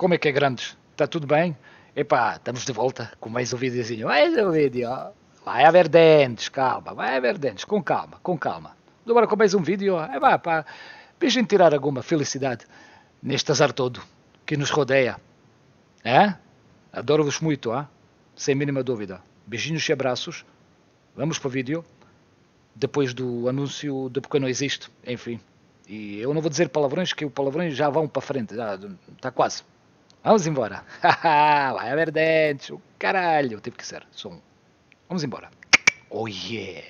Como é que é, grandes? Está tudo bem? Epá, estamos de volta com mais um videozinho. Mais um vídeo. Vai haver dentes, calma. Vai haver dentes, com calma, com calma. Agora com mais um vídeo. Epá, pá, para a gente tirar alguma felicidade neste azar todo que nos rodeia. É? Adoro-vos muito, sem mínima dúvida. Beijinhos e abraços. Vamos para o vídeo. Depois do anúncio de porque não existe. Enfim. E eu não vou dizer palavrões, que os palavrões já vão para frente. Já está quase. Vamos embora. Vai haver dentes. O caralho. Teve que ser. Som. Vamos embora. Oh yeah.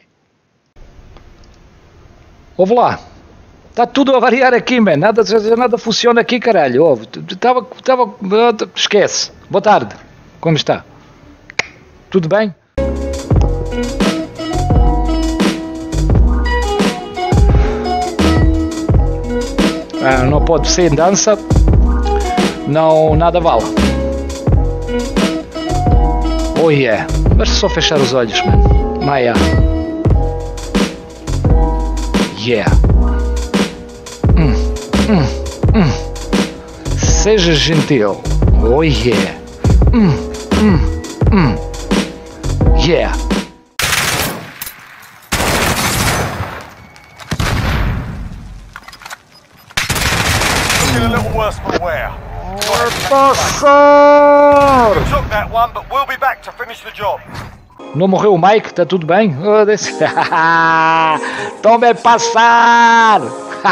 Ouve lá. Está tudo a variar aqui, man. Nada funciona aqui, caralho. Ouve. Esquece. Boa tarde. Como está? Tudo bem? Não pode ser dança. Não, nada vale. Oh yeah. Basta só fechar os olhos, mano. Maia. Yeah. Seja gentil. Oh yeah. Yeah. A little worse for wear. Passar! Took that one, but we'll be back to finish the job. Não morreu o Mike? Está tudo bem? Tome passar!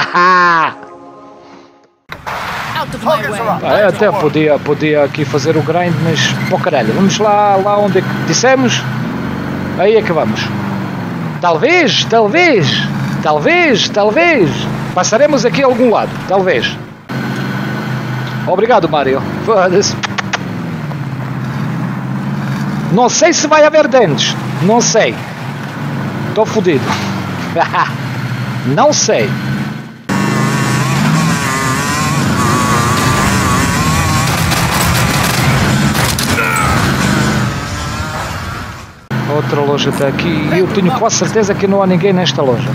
Eu até podia aqui fazer o grind, mas pô caralho, vamos lá onde dissemos. Aí é que vamos. Talvez. Passaremos aqui a algum lado, talvez. Obrigado, Mario. Foda-se. Não sei se vai haver dentes. Não sei. Estou fodido. Não sei. Outra loja está aqui. Eu tenho quase certeza que não há ninguém nesta loja.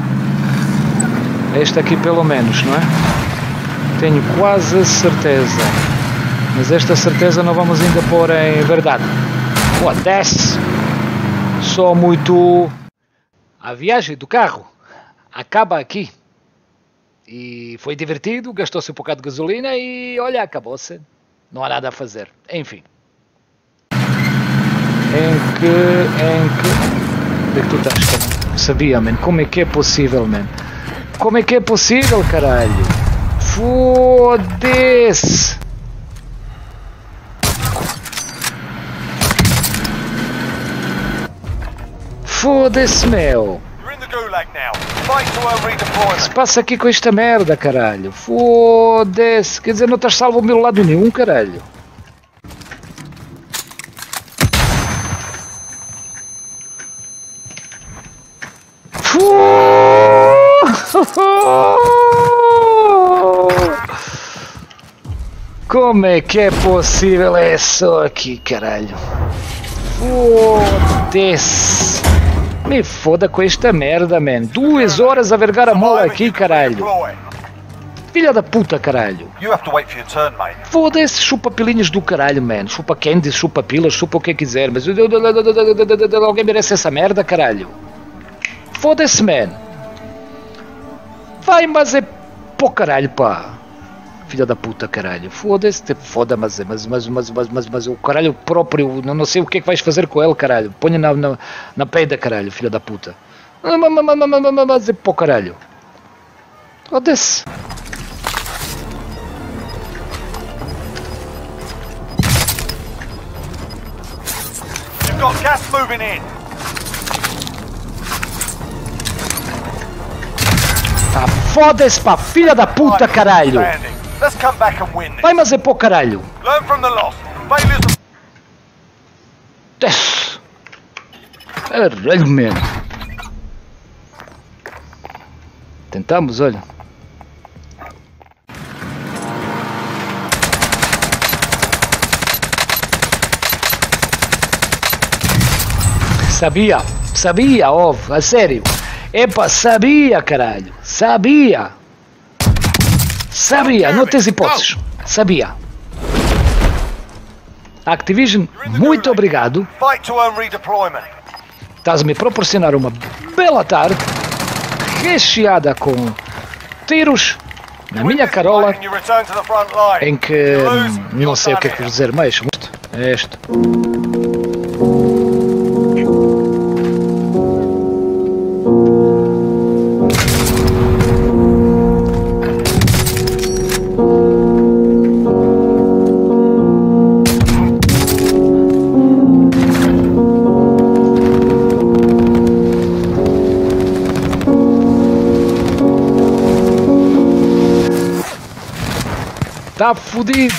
Esta aqui pelo menos, não é? Tenho quase certeza. Mas esta certeza não vamos ainda pôr em verdade. Pô, desce. Só muito... A viagem do carro acaba aqui. E foi divertido, gastou-se um bocado de gasolina e olha, acabou-se. Não há nada a fazer. Enfim. Onde é que tu estás, cara? Sabia, man. Como é que é possível, man? Como é que é possível, caralho? Foda-se! Foda-se, meu! O que se passa aqui com esta merda, caralho? Foda-se! Quer dizer, não estás salvo ao meu lado nenhum, caralho? Como é que é possível? É só aqui, caralho. Foda-se. Me foda com esta merda, man. 2 horas a vergar a mola aqui, caralho. Filha da puta, caralho. Foda-se, chupa pilinhas do caralho, man. Chupa candies, chupa pilas, chupa o que quiser. Mas alguém merece essa merda, caralho. Foda-se, man. Vai, mas é pô caralho, pá. Filha da puta, caralho. Foda-se, foda, mas o caralho próprio, não sei o que é que vais fazer com ele, caralho. Ponha na peida, caralho, filha da puta. Mas é pô caralho. Foda-se. You've got gas moving in. Ah, foda-se, pá, filha da puta, caralho! Vai, mas é pô, caralho! Desce! Caralho, mesmo! Tentamos, olha. Sabia, óbvio, a sério. Epa, sabia, caralho. Sabia, não tens hipóteses. Sabia. Activision, muito obrigado. Fight to earn redeployment. Estás a me proporcionar uma bela tarde, recheada com tiros na minha carola, And you return to the front line. em que não sei o que é que vos dizer mais. Isto. Está fodido!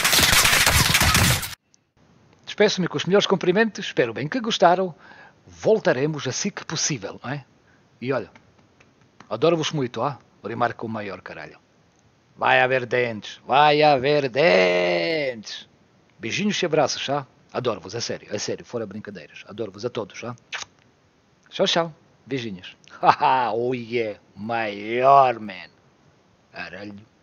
Despeço-me com os melhores cumprimentos, espero bem que gostaram. Voltaremos assim que possível, não é? E olha, adoro-vos muito, rimar com o maior, caralho. Vai haver dentes, vai haver dentes! Beijinhos e abraços, Adoro-vos, é sério, fora brincadeiras. Adoro-vos a todos, Tchau, tchau, beijinhos. Haha, oh yeah, maior, man. Caralho.